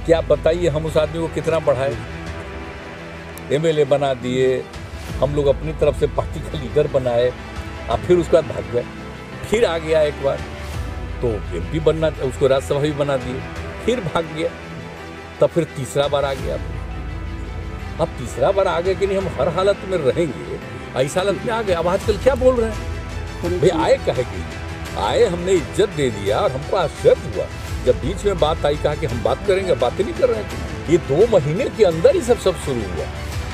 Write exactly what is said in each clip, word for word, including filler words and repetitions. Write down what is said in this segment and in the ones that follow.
कि आप बताइए हम उस आदमी को कितना बढ़ाए, एमएलए बना दिए, हम लोग अपनी तरफ से पार्टी का लीडर बनाए, आप फिर उसके बाद भाग गए, फिर आ गया एक बार तो एमपी बनना, उसको राज्यसभा भी बना दिए, फिर भाग गया, तब फिर तीसरा बार आ गया। अब तीसरा बार आ गया कि नहीं हम हर हालत में रहेंगे, ऐसा हालत में आ गए। अब आजकल क्या बोल रहे हैं भाई, आए कहे कि आए, हमने इज्जत दे दिया और हमको आश्चर्य हुआ जब बीच में बात आई, कहा कि हम बात करेंगे, बातें नहीं कर रहे थे। ये दो महीने के अंदर ही सब सब शुरू हुआ।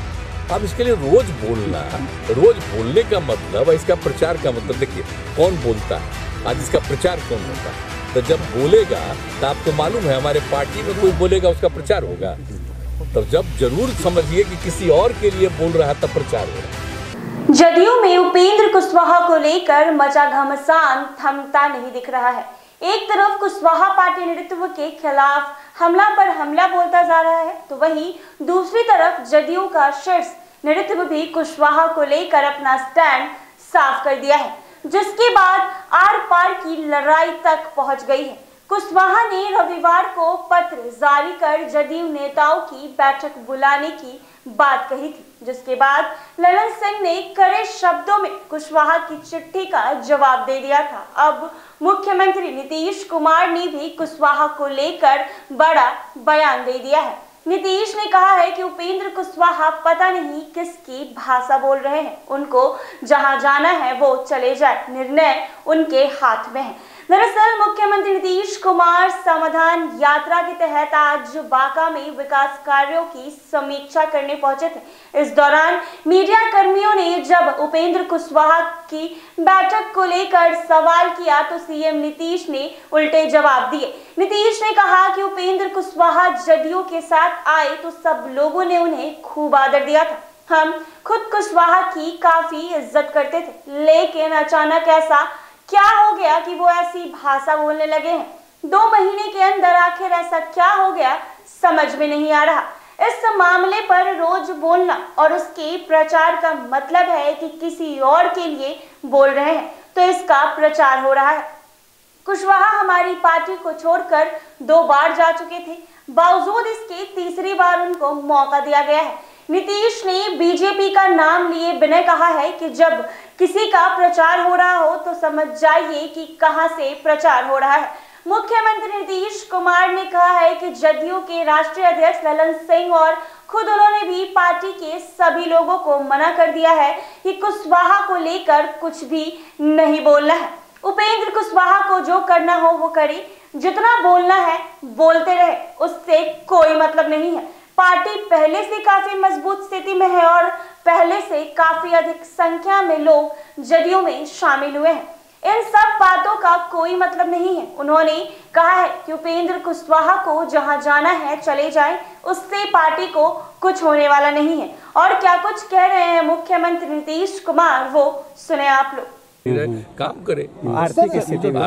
अब इसके लिए रोज बोलना, रोज बोलने का मतलब, इसका प्रचार का मतलब, देखिए कौन बोलता है, आज इसका प्रचार कौन होता है। तो जब बोलेगा तो आपको मालूम है हमारे पार्टी में कोई बोलेगा उसका प्रचार होगा, तो जब जरूर समझिए कि किसी और के लिए बोल रहा है तब प्रचार हो रहा है। जदयू में उपेंद्र कुशवाहा को लेकर मचा घमासान थमता नहीं दिख रहा है। एक तरफ कुशवाहा पार्टी नेतृत्व के खिलाफ हमला पर हमला बोलता जा रहा है, तो वहीं दूसरी तरफ जदयू का शीर्ष नेतृत्व भी कुशवाहा को लेकर अपना स्टैंड साफ कर दिया है, जिसके बाद आर पार की लड़ाई तक पहुंच गई है। कुशवाहा ने रविवार को पत्र जारी कर जदयू नेताओं की बैठक बुलाने की बात कही थी, जिसके बाद ललन सिंह ने कड़े शब्दों में कुशवाहा की चिट्ठी का जवाब दे दिया था। अब मुख्यमंत्री नीतीश कुमार ने भी कुशवाहा को लेकर बड़ा बयान दे दिया है। नीतीश ने कहा है कि उपेंद्र कुशवाहा पता नहीं किसकी भाषा बोल रहे हैं, उनको जहां जाना है वो चले जाए, निर्णय उनके हाथ में है। दरअसल मुख्यमंत्री नीतीश कुमार समाधान यात्रा के तहत आज बांका में विकास कार्यों की समीक्षा करने पहुंचे थे। इस दौरान मीडिया कर्मियों ने जब उपेंद्र कुशवाहा की बैठक को लेकर सवाल किया तो सीएम नीतीश ने उल्टे जवाब दिए। नीतीश ने कहा कि उपेंद्र कुशवाहा जदयू के साथ आए तो सब लोगों ने उन्हें खूब आदर दिया था, हम खुद कुशवाहा की काफी इज्जत करते थे, लेकिन अचानक ऐसा क्या हो गया कि वो ऐसी भाषा बोलने लगे हैं। दो महीने के अंदर आखिर ऐसा क्या हो गया समझ में नहीं आ रहा। इस मामले पर रोज बोलना और उसके प्रचार का मतलब है कि किसी और के लिए बोल रहे हैं, तो इसका प्रचार हो रहा है। कुशवाहा हमारी पार्टी को छोड़कर दो बार जा चुके थे, बावजूद इसके तीसरी बार उनको मौका दिया गया है। नीतीश ने बीजेपी का नाम लिए बिना कहा है कि जब किसी का प्रचार हो रहा हो तो समझ जाइए कि कहां से प्रचार हो रहा है। मुख्यमंत्री नीतीश कुमार ने कहा है कि जदयू के राष्ट्रीय अध्यक्ष ललन सिंह और खुद उन्होंने भी पार्टी के सभी लोगों को मना कर दिया है कि कुशवाहा को लेकर कुछ भी नहीं बोलना है। उपेंद्र कुशवाहा को जो करना हो वो करे, जितना बोलना है बोलते रहे, उससे कोई मतलब नहीं है। पार्टी पहले से काफी मजबूत स्थिति में है और पहले से काफी अधिक संख्या में लोग जदयू में शामिल हुए हैं। इन सब बातों का कोई मतलब नहीं है। उन्होंने कहा है कि उपेंद्र कुशवाहा को जहां जाना है चले जाएं, उससे पार्टी को कुछ होने वाला नहीं है। और क्या कुछ कह रहे हैं मुख्यमंत्री नीतीश कुमार, वो सुने आप लोग। काम करे आर्थिक स्थिति में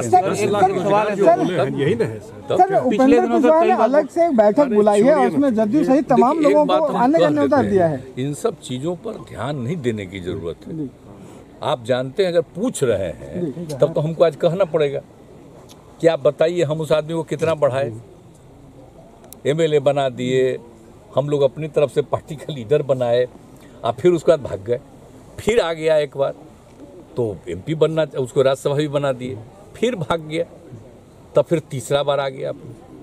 यही ना है सर। उपेंद्र कुशवाहा ने अलग से एक बैठक बुलाई है और उसमें जदयू सहित तमाम लोगों को आने का न्योता दिया है। इन सब चीजों पर ध्यान नहीं देने की जरूरत है। आप जानते हैं अगर पूछ रहे हैं तब तो हमको आज कहना पड़ेगा कि आप बताइए हम उस आदमी को कितना बढ़ाए, एमएलए बना दिए, हम लोग अपनी तरफ से पार्टी का लीडर बनाए, आप फिर उसके बाद भाग गए, फिर आ गया एक बार तो एमपी बनना, उसको राज्यसभा भी बना दिए, फिर भाग गया, तब फिर तीसरा बार आ गया।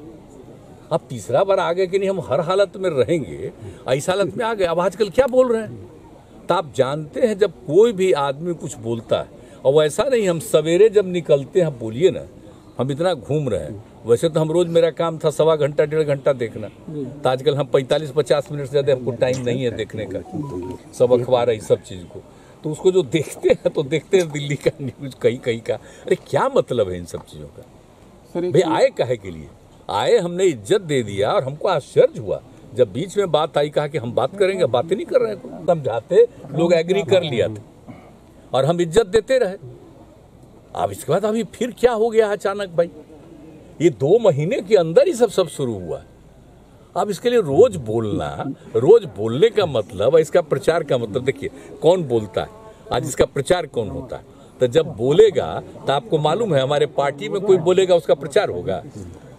अब तीसरा बार आ गया कि नहीं हम हर हालत में रहेंगे, ऐसा हालत में आ गए। अब आजकल क्या बोल रहे हैं, तो आप जानते हैं जब कोई भी आदमी कुछ बोलता है, और वैसा नहीं हम सवेरे जब निकलते हैं, बोलिए ना हम इतना घूम रहे हैं, वैसे तो हम रोज मेरा काम था सवा घंटा डेढ़ घंटा देखना, तो आजकल हम पैंतालीस पचास मिनट से ज़्यादा हमको टाइम नहीं है देखने का, सब अखबार है सब चीज़ को, तो उसको जो देखते हैं तो देखते हैं दिल्ली का न्यूज कहीं कहीं का। अरे क्या मतलब है इन सब चीज़ों का भाई, आए काहे के लिए आए, हमने इज्जत दे दिया और हमको आश्चर्य हुआ जब बीच में बात आई, कहा कि हम बात करेंगे, बातें नहीं कर रहे हैं, समझाते लोग एग्री कर लिया था और हम इज्जत देते रहे। अब इसके बाद अभी फिर क्या हो गया अचानक भाई, ये दो महीने के अंदर ही सब सब शुरू हुआ। अब इसके लिए रोज बोलना, रोज बोलने का मतलब, इसका प्रचार का मतलब, देखिए कौन बोलता है, आज इसका प्रचार कौन होता है। तो जब बोलेगा तो आपको मालूम है हमारे पार्टी में कोई बोलेगा उसका प्रचार होगा,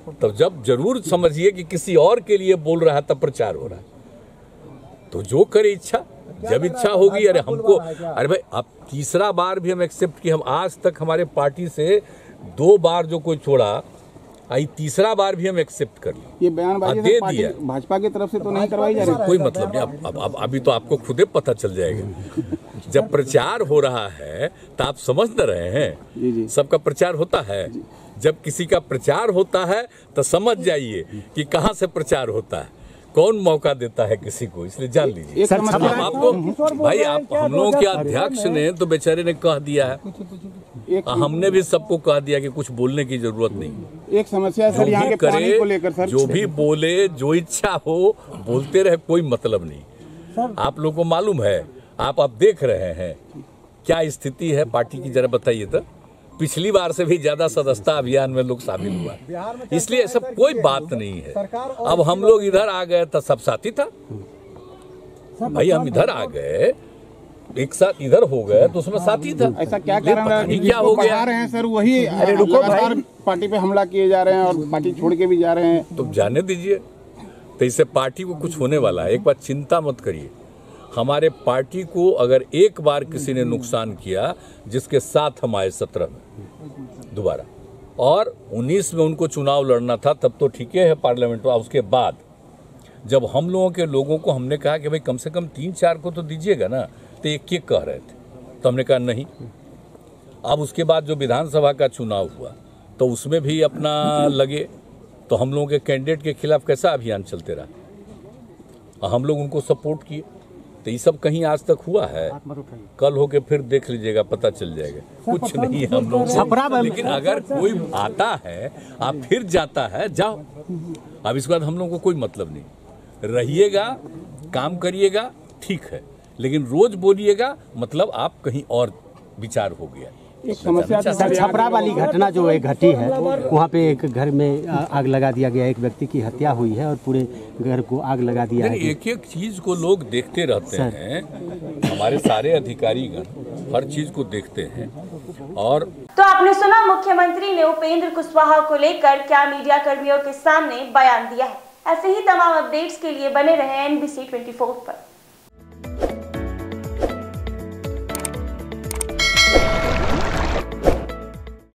तब जब जरूर समझिए कि किसी और के लिए बोल रहा है तब प्रचार हो रहा है, तो जो करे इच्छा, जब इच्छा होगी। अरे हमको, अरे भाई अब तीसरा बार भी हम एक्सेप्ट किए, हम आज तक हमारे पार्टी से दो बार जो कोई छोड़ा, आई तीसरा बार भी हम एक्सेप्ट कर लिए। ये बयानबाजी दे दिया भाजपा की तरफ से तो नहीं करवाई जा रही, कोई मतलब नहीं। अब, अब, अब अभी तो आपको खुदे पता चल जाएगा। जब प्रचार हो रहा है तो आप समझ न रहे हैं, सबका प्रचार होता है। जब किसी का प्रचार होता है तो समझ जाइए कि कहाँ से प्रचार होता है, कौन मौका देता है किसी को, इसलिए जान लीजिए। आपको भाई, आप हम लोगों के अध्यक्ष ने तो बेचारे ने कह दिया है, हमने भी सबको कह दिया कि कुछ बोलने की जरूरत नहीं। एक समस्या सर यहाँ के पानी को लेकर सर, जो भी बोले, जो इच्छा हो बोलते रहे, कोई मतलब नहीं। आप लोगों को मालूम है, आप आप देख रहे हैं क्या स्थिति है पार्टी की, जरा बताइए तो। पिछली बार से भी ज्यादा सदस्यता अभियान में लोग शामिल हुआ, इसलिए सब कोई बात नहीं है। अब हम लोग इधर आ गए तो सब साथी था भाई, हम इधर आ गए एक साथ इधर हो गए तो उसमें साथी था। ऐसा क्या कारण है, क्या हो गया रहे हैं सर, वही लगातार पार्टी पे हमला किए जा रहे हैं और पार्टी छोड़ के भी जा रहे हैं। तो जाने दीजिए, तो इससे पार्टी को कुछ होने वाला है। एक बात चिंता मत करिए, हमारे पार्टी को अगर एक बार किसी ने नुकसान किया, जिसके साथ हम आए सत्रह में दोबारा, और उन्नीस में उनको चुनाव लड़ना था, तब तो ठीक है पार्लियामेंट में। उसके बाद जब हम लोगों के लोगों को हमने कहा कि भाई कम से कम तीन चार को तो दीजिएगा ना, तो एक एक कह रहे थे, तो हमने कहा नहीं। अब उसके बाद जो विधानसभा का चुनाव हुआ तो उसमें भी अपना लगे, तो हम लोगों के कैंडिडेट के खिलाफ कैसा अभियान चलते रहा, हम लोग उनको सपोर्ट किए। तो ये सब कहीं आज तक हुआ है? कल होके फिर देख लीजिएगा, पता चल जाएगा। कुछ नहीं हम लोग, लेकिन अगर कोई आता है आप फिर जाता है, जाओ। अब इसके बाद हम लोगों को कोई मतलब नहीं, रहिएगा, काम करिएगा, ठीक है, लेकिन रोज बोलिएगा मतलब आप कहीं और विचार हो गया। एक समस्या सर, छपरा वाली घटना जो है घटी है, वहाँ पे एक घर में आग लगा दिया गया, एक व्यक्ति की हत्या हुई है और पूरे घर को आग लगा दिया है। एक एक चीज को लोग देखते रहते हैं, हमारे सारे अधिकारीगण हर चीज को देखते हैं। और तो आपने सुना मुख्यमंत्री ने उपेंद्र कुशवाहा को लेकर क्या मीडिया कर्मियों के सामने बयान दिया है। ऐसे ही तमाम अपडेट्स के लिए बने रहे एनबीसी चौबीस पर।